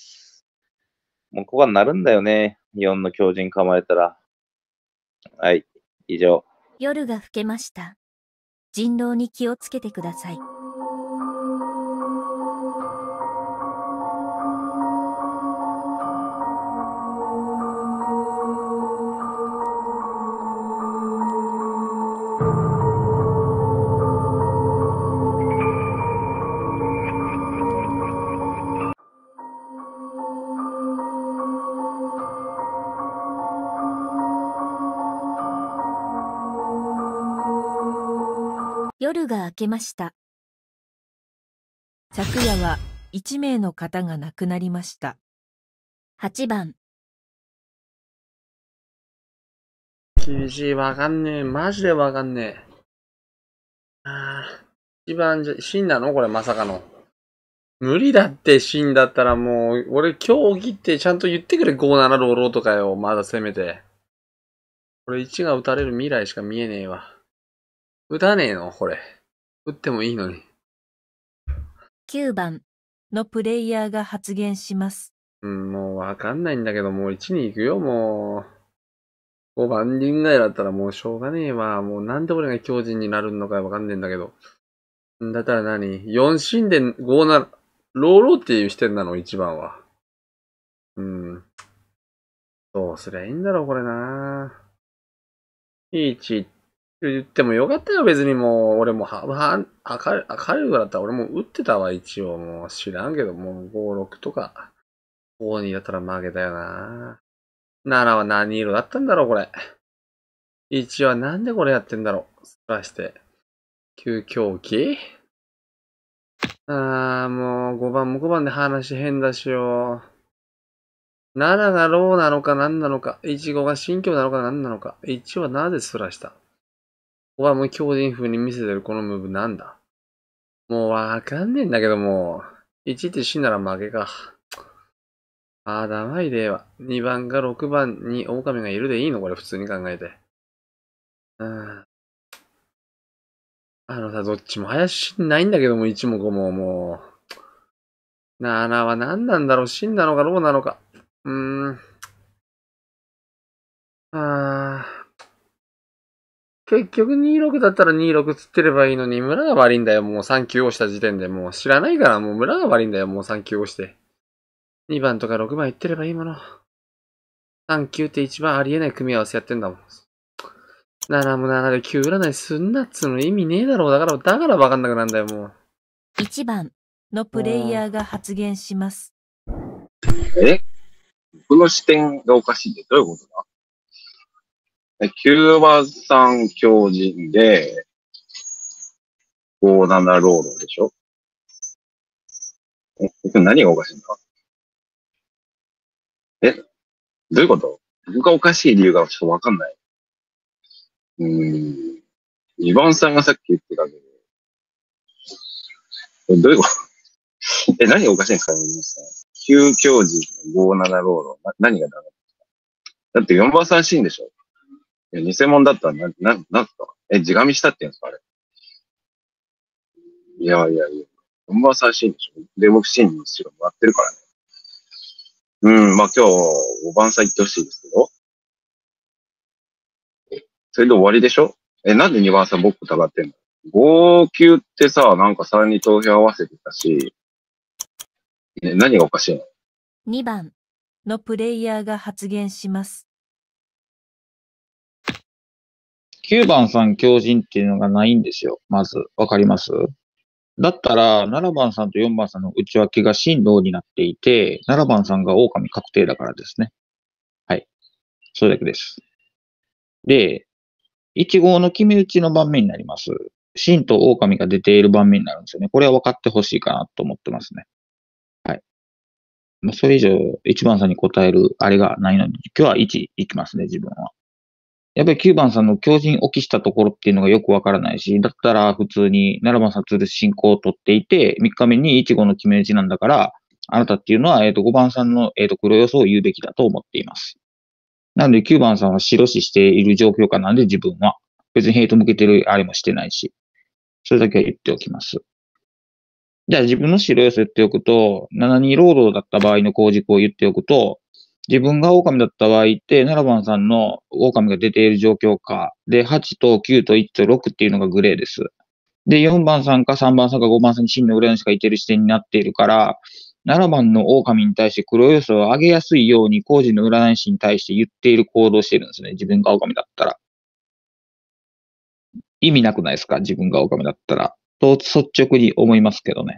もうここはなるんだよね。4の強靭構えたら。はい、以上。 夜が更けました。人狼に気をつけてください。夜が明けました。昨夜は1名の方が亡くなりました。8番。 厳しい、わかんねえ。マジでわかんねえ。1番死んだのこれまさかの。無理だって死んだったらもう、俺今日切ってちゃんと言ってくれ、57ローローとかよ。まだせめて。これ1が打たれる未来しか見えねえわ。打たねえのこれ。打ってもいいのに。 9番のプレイヤーが発言します。 もうわかんないんだけど、もう1に行くよ、もう。5番人外だったらもうしょうがねえわ。もうなんで俺が強靭になるのかわかんねえんだけど。だったら何 ?4 死んで57、ローローっていう視点なの、1番は。どうすりゃいいんだろう、これな。1言ってもよかったよ、別にもう。俺も明るいぐらいだったら俺も打ってたわ、一応。もう知らんけど、もう5、6とか。5、2だったら負けたよな。7は何色だったんだろう、これ。1はなんでこれやってんだろう。すらして。9狂気もう5番も5番で話変だしよ。7がローなのか何なのか。15が新境なのか何なのか。1はなぜすらした。5番も強靭風に見せてるこのムーブなんだ。もうわかんねえんだけども。1って死んだら負けか。 ダマいでは。2番か6番に狼がいるでいいのこれ、普通に考えて。どっちも怪しないんだけども、1も5ももう。7は何なんだろう、真なのかどうなのか。結局26だったら26つってればいいのに、村が悪いんだよ、もう3級をした時点で。もう知らないから、もう村が悪いんだよ、もう3級をして。2番とか6番言ってればいいもの。3級って一番ありえない組み合わせやってんだもん。7も7で9占いすんなっつうの意味ねえだろう。だからわかんなくなんだよ、もう。 1番のプレイヤーが発言します。 僕の視点がおかしいってどういうことだ？9番さん強靭で、57ローロでしょ？何がおかしいんだ？どういうこと？僕がおかしい理由がちょっとわかんない。2番さんがさっき言ってたけど、どういうこと何がおかしいんですかね？9強靭、57ローロ。何がダメですか？だって4番さんシーンでしょ？偽物だったらなんすか？自画見したって言うんですかあれ？いや。4番さんシーンでしょ？で、僕シーンにしろもらってるからね。まあ今日5番さん行ってほしいですけど。それで終わりでしょ？なんで2番さん僕疑ってんの？5級ってさ、なんか3に投票合わせてたし、何がおかしいの ？2番のプレイヤーが発言します。 9番さん強靭っていうのがないんですよ。まず、わかります？だったら、7番さんと4番さんの内訳が真同になっていて、7番さんが狼確定だからですね。はい。それだけです。で、1号の決め打ちの盤面になります。真と狼が出ている盤面になるんですよね。これは分かってほしいかなと思ってますね。はい。それ以上、1番さんに答えるあれがないので、今日は1いきますね、自分は。やっぱり9番さんの強靭起きしたところっていうのがよくわからないし、だったら普通に7番さんツール進行を取っていて、3日目に1号の決め打ちなんだから、あなたっていうのは、5番さんの、黒予想を言うべきだと思っています。なので9番さんは白視している状況下なんで自分は。別にヘイト向けてるあれもしてないし。それだけは言っておきます。じゃあ自分の白予想言っておくと、7-2労働だった場合の構軸を言っておくと、自分が狼だった場合って、7番さんの狼が出ている状況下で、8と9と1と6っていうのがグレーです。で、4番さんか3番さんか5番さんに真の裏にしかいてる視点になっているから、7番の狼に対して黒予想を上げやすいように、工事の占い師に対して言っている行動をしてるんですね。自分が狼だったら。意味なくないですか？自分が狼だったら。と率直に思いますけどね。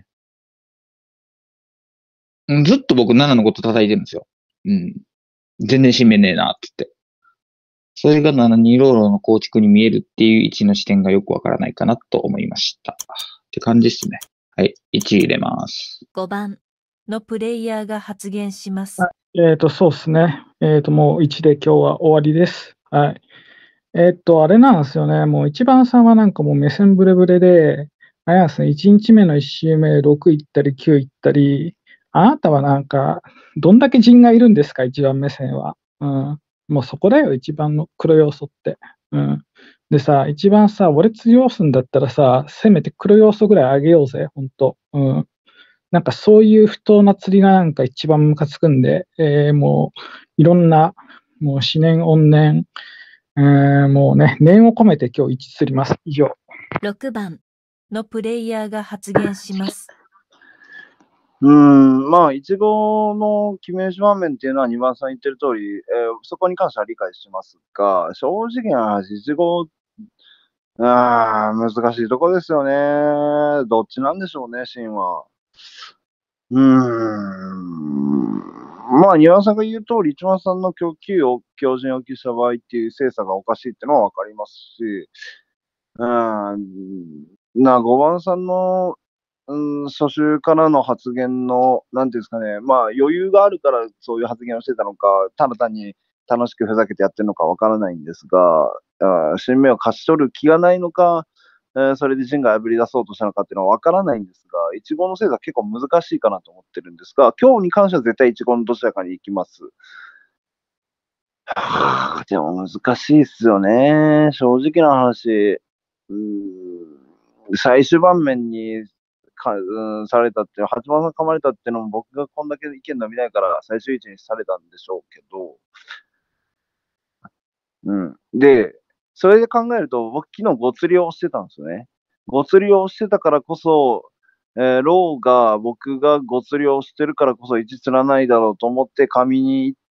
ずっと僕7のこと叩いてるんですよ。全然締めねえなって言って。それが7-2ローロの構築に見えるっていう位置の視点がよくわからないかなと思いました。って感じですね。はい。1入れます。 5番のプレイヤーが発言します。 そうですね。もう1で今日は終わりです。はい。あれなんですよね。もう1番さんはなんかもう目線ブレブレで、あれなんですね。1日目の1周目6行ったり9行ったり、あなたはなんか、どんだけ陣がいるんですか、1番目線は。もうそこだよ、一番の黒要素って。でさ、一番さ、俺強すんだったらさ、せめて黒要素ぐらい上げようぜ、ほんと。なんかそういう不当な釣りがなんか一番ムカつくんで、もういろんな、もう思念怨念、もうね、念を込めて今日1釣ります。以上。 6番のプレイヤーが発言します。 まあ、1号の決め打ち場面っていうのは2番さん言ってる通り、そこに関しては理解しますが、正直な話、1号、難しいとこですよね。どっちなんでしょうね、シーンは。まあ、庭さんが言う通り、一番さんの供給を強靭置きした場合っていう精査がおかしいっていうのはわかりますし、5番さんの、初週からの発言の、なんていうんですかね、まあ余裕があるからそういう発言をしてたのか、ただ単に楽しくふざけてやってるのかわからないんですが、新名を勝ち取る気がないのか、 それで陣が破り出そうとしたのかっていうのはわからないんですが、1号の精査結構難しいかなと思ってるんですが、今日に関しては絶対1号のどちらかに行きます。でも難しいっすよね。正直な話。最終盤面にされたって、8番さん噛まれたっていうのも僕がこんだけ意見伸びないから最終位置にされたんでしょうけど、で、それで考えると、僕昨日ご釣りをしてたんですよね。ご釣りをしてたからこそ、ローが僕がご釣りをしてるからこそ1釣らないだろうと思って紙に行った。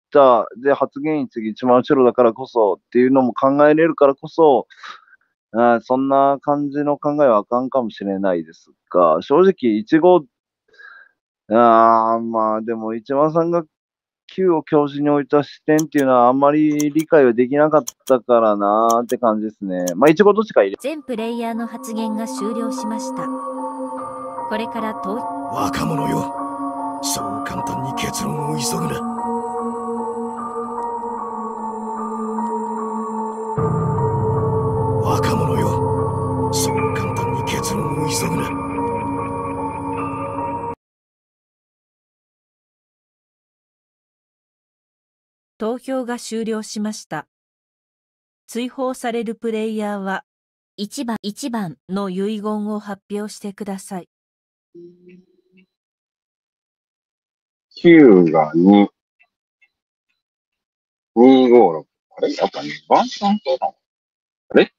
で、発言に次一番後ろだからこそっていうのも考えれるからこそ、そんな感じの考えはあかんかもしれないですが、正直1号、まあでも一番さんが9を教授に置いた視点っていうのはあんまり理解はできなかったからなーって感じですね。まあ1号どっちか入れ。 全プレイヤーの発言が終了しました。これから若者よ、そう簡単に結論を急ぐな。若者よ、そう簡単に結論を急ぐな。 投票が終了しました。追放されるプレイヤーは1番の遺言を発表してください。 9が2、256。あれやっぱ2番さんそうなの？あれ？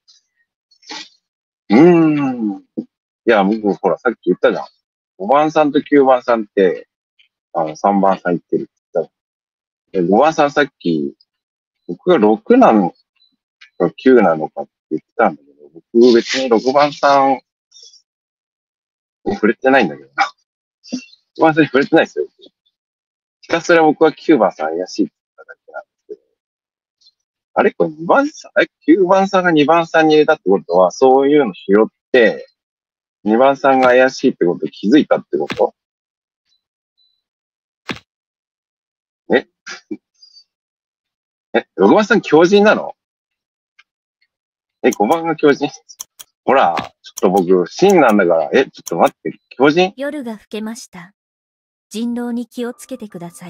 いや、僕、ほら、さっき言ったじゃん。5番さんと9番さんって、3番さん言ってるって言ったの。5番さんさっき、僕が6なのか9なのかって言ってたんだけど、僕別に6番さんに触れてないんだけどな。6番さんに触れてないですよ。ひたすら僕は9番さん怪しいって言っただけなんですけど。あれこれ2番さん、9番さんが2番さんに入れたってことは、そういうの拾って、2番さんが怪しいってこと気づいたってこと？6番さん強靭なの？5番が強靭？ほら、ちょっと僕、真なんだから、ちょっと待って、強靭？ 夜が更けました。人狼に気をつけてください。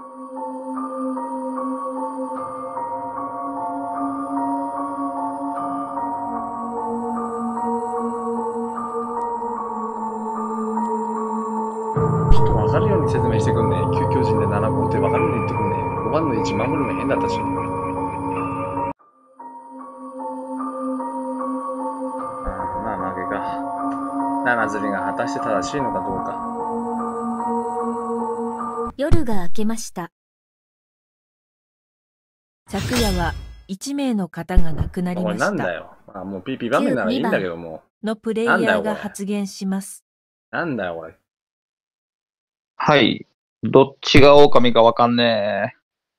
ちょっと分かるように説明してくんね。9強靭で7号って分かるように言ってくんね。5番の位置守るの変だったし。まあ負けか。7釣りが果たして正しいのかどうか。 夜が明けました。昨夜は1名の方が亡くなりました。 おい、なんだよ。もう PP 場面ならいいんだけども。 のプレイヤーが発言します。 なんだよ、これ。 はい。どっちが狼かわかんねえ。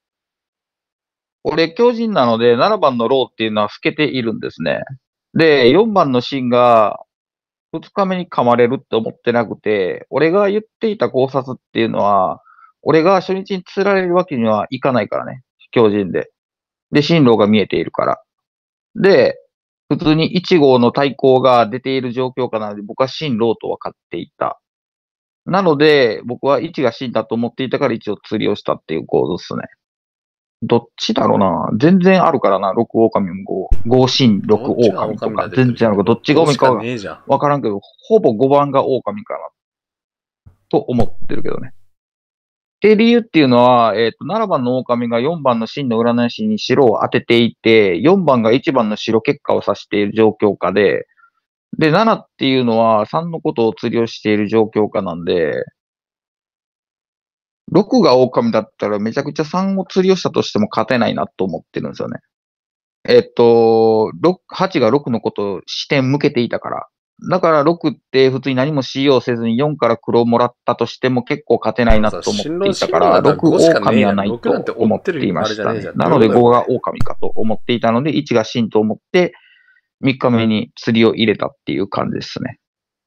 俺、強靭なので、7番のローっていうのは透けているんですね。で、4番のシンが、2日目に噛まれるって思ってなくて、俺が言っていた考察っていうのは、俺が初日に釣られるわけにはいかないからね。強靭で。で、進路が見えているから。で、普通に1号の対抗が出ている状況下なので、僕は進路と分かっていた。なので、僕は1が死んだと思っていたから1を釣りをしたっていう構図ですね。どっちだろうな。全然あるからな。6狼も5進6狼とか。全然あるから。どっちが狼かわからんけど、ほぼ5番が狼かな。と思ってるけどね。で、理由っていうのは、7番の狼が4番の真の占い師に白を当てていて、4番が1番の白結果を指している状況下で、で、7っていうのは3のことを釣りをしている状況下なんで、6が狼だったらめちゃくちゃ3を釣りをしたとしても勝てないなと思ってるんですよね。8が6のことを視点向けていたから。だから6って普通に何も使用せずに4から黒をもらったとしても結構勝てないなと思っていたから、6狼はないと思っていましたね。なので5が狼かと思っていたので、1が真と思って、3日目に釣りを入れたっていう感じですね。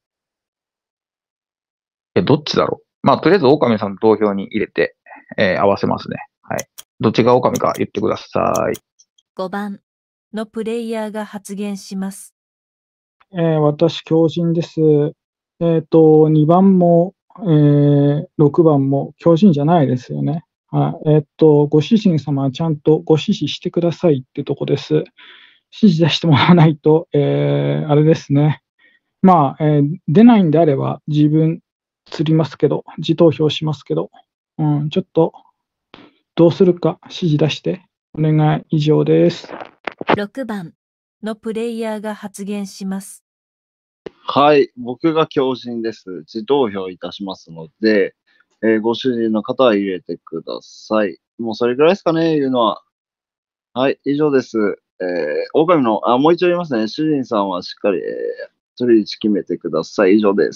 どっちだろう。まあ、とりあえず狼さんの投票に入れて、合わせますね。はい。どっちが狼か言ってください。 5番のプレイヤーが発言します。 私、強靭です。2番も、6番も強靭じゃないですよね。ご主人様はちゃんとご指示してくださいってとこです。指示出してもらわないと、あれですね。まあ、出ないんであれば自分釣りますけど、自投票しますけど、ちょっとどうするか指示出して。お願い、以上です。 6番のプレイヤーが発言します。 はい、僕が強靭です。自投票いたしますので、ご主人の方は入れてください。もうそれぐらいですかね、言うのは。はい、以上です。狼の、もう一度言いますね。主人さんはしっかり、取り位置決めてください。以上です。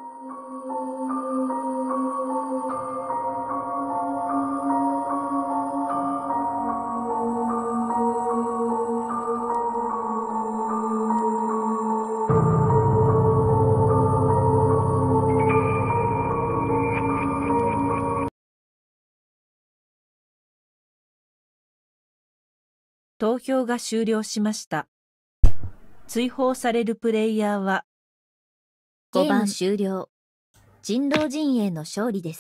投票が終了しました。追放されるプレイヤーは 5番終了。人狼陣営の勝利です。